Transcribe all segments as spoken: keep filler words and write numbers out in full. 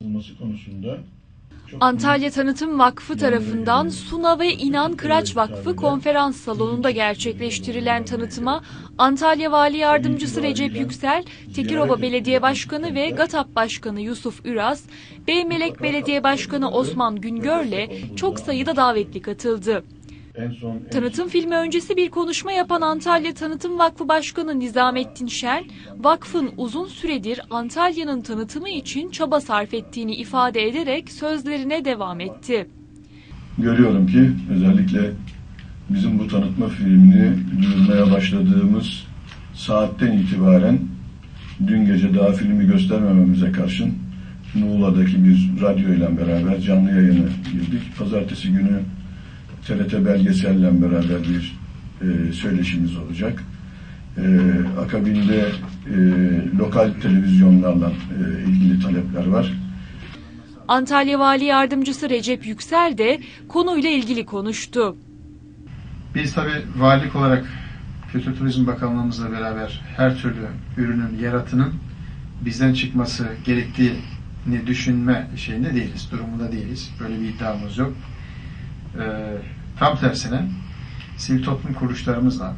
konusunda Antalya Tanıtım Vakfı tarafından Suna ve İnan Kıraç Vakfı konferans salonunda gerçekleştirilen tanıtıma Antalya Vali Yardımcısı Recep Yüksel, Tekiroba Belediye Başkanı ve GATAP Başkanı Yusuf Üraz, Beymelek Belediye Başkanı Osman Güngör'le çok sayıda davetli katıldı. Tanıtım filmi öncesi bir konuşma yapan Antalya Tanıtım Vakfı Başkanı Nizamettin Şen, vakfın uzun süredir Antalya'nın tanıtımı için çaba sarf ettiğini ifade ederek sözlerine devam etti. Görüyorum ki özellikle bizim bu tanıtma filmini duyurmaya başladığımız saatten itibaren dün gece daha filmi göstermememize karşın Muğla'daki bir radyo ile beraber canlı yayına girdik. Pazartesi günü T R T belgeselle beraber bir e, söyleşimiz olacak. E, akabinde e, lokal televizyonlarla e, ilgili talepler var. Antalya Vali Yardımcısı Recep Yüksel de konuyla ilgili konuştu. Biz tabii valilik olarak Kültür Turizm Bakanlığımızla beraber her türlü ürünün, yaratının bizden çıkması gerektiğini düşünme şeyinde değiliz, durumunda değiliz. Böyle bir iddiamız yok. Ee, tam tersine sivil toplum kuruluşlarımızla,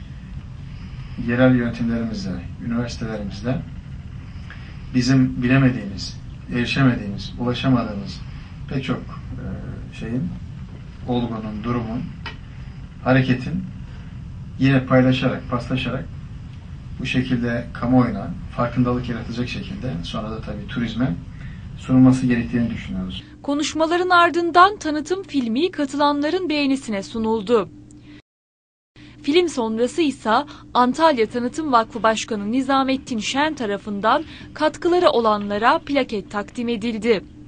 yerel yönetimlerimizle, üniversitelerimizle bizim bilemediğimiz, erişemediğimiz, ulaşamadığımız pek çok e, şeyin, olgunun, durumun, hareketin yine paylaşarak, paslaşarak bu şekilde kamuoyuna farkındalık yaratacak şekilde sonra da tabii turizme sunulması gerektiğini düşünüyoruz. Konuşmaların ardından tanıtım filmi katılanların beğenisine sunuldu. Film sonrası ise Antalya Tanıtım Vakfı Başkanı Nizamettin Şen tarafından katkıları olanlara plaket takdim edildi.